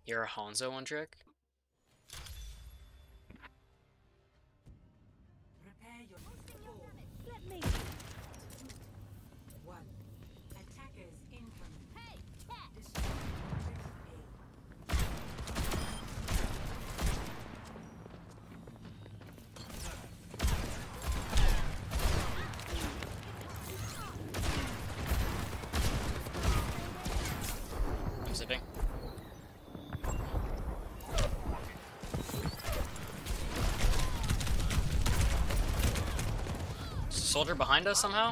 You're a Hanzo one trick? Prepare your Let me. One. Attackers incoming. Hey, cat. I'm zipping. Soldier behind us somehow?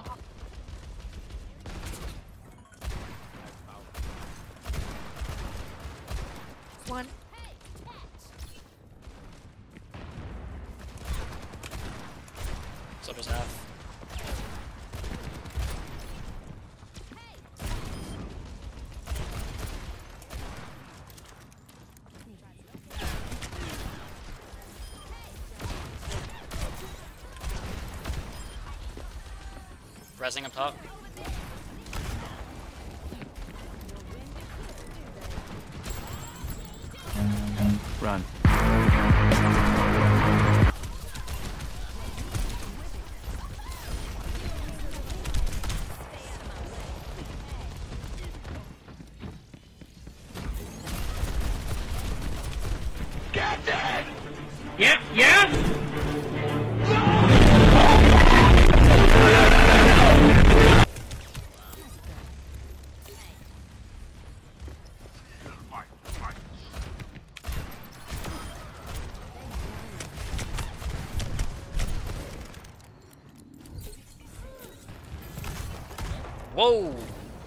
One. Soldier's half. Resing up top. Run. Captain! Yep, yes? Whoa!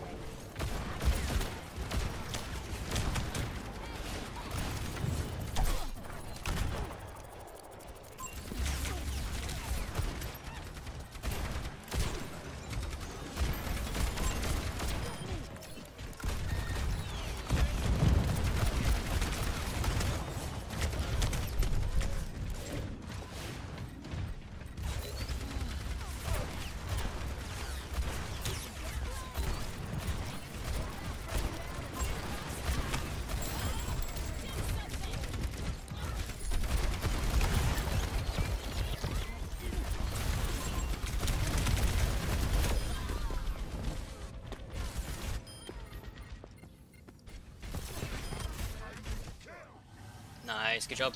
Nice, good job.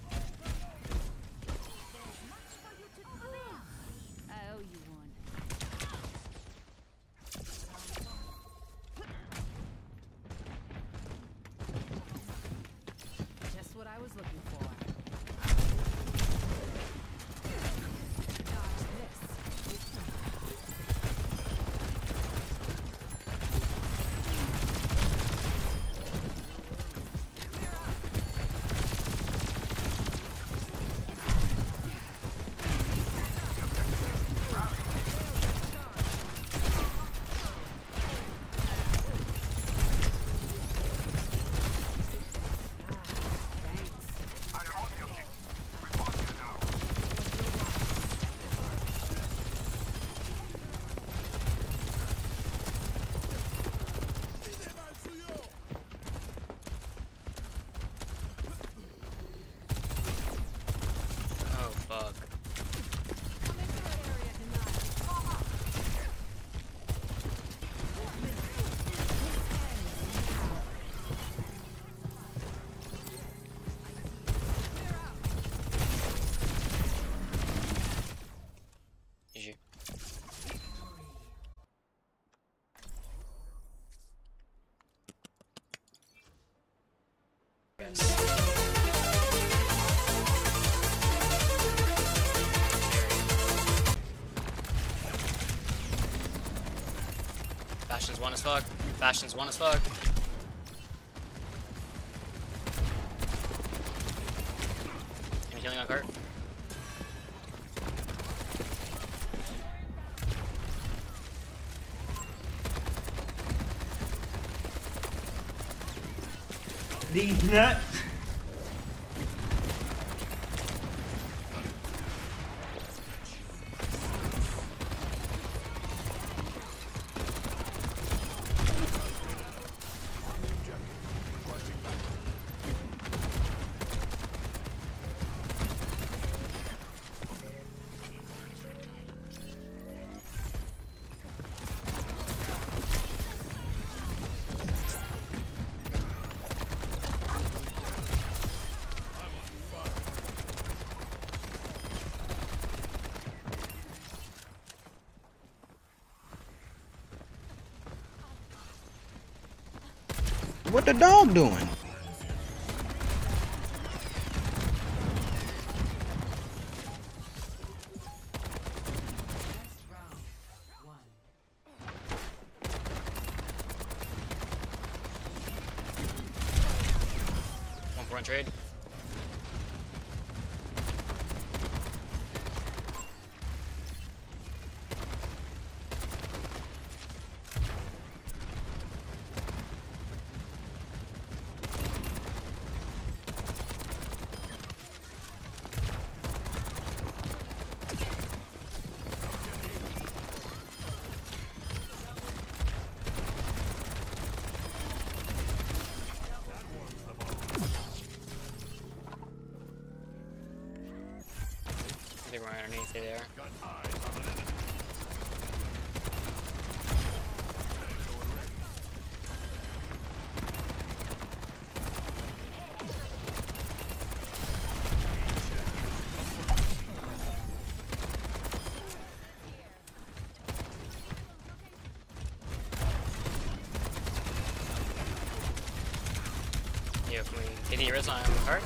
I owe you one. Just what I was looking for. Dodge this. Oh, fuck. GG. Bastion's one as fuck. Bastion's one as fuck. Am I healing on cart? These nuts. What the dog doing? One for one trade. I think we're underneath you there. Yeah, can we get the res on the cart?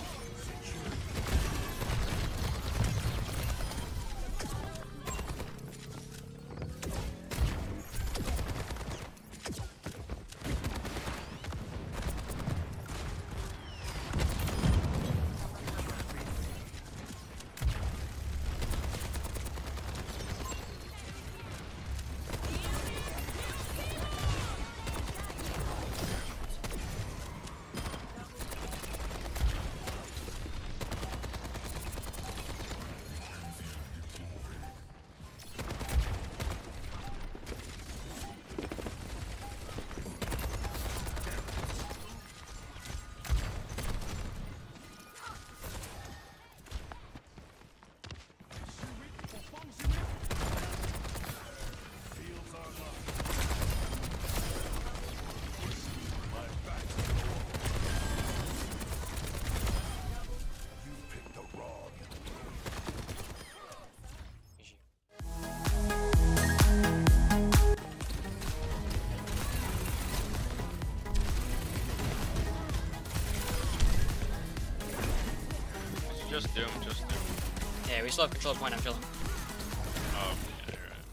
Just Doom, just Doom. Yeah, we still have control point, I'm chilling. Oh, yeah, you're right.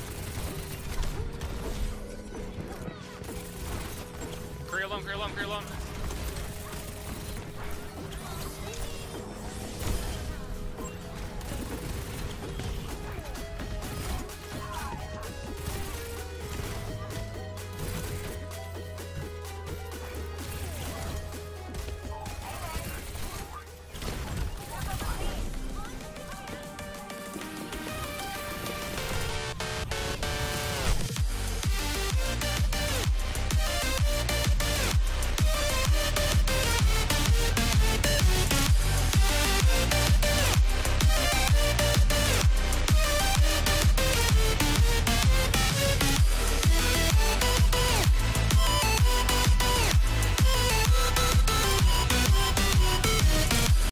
Career alone, career alone, career alone.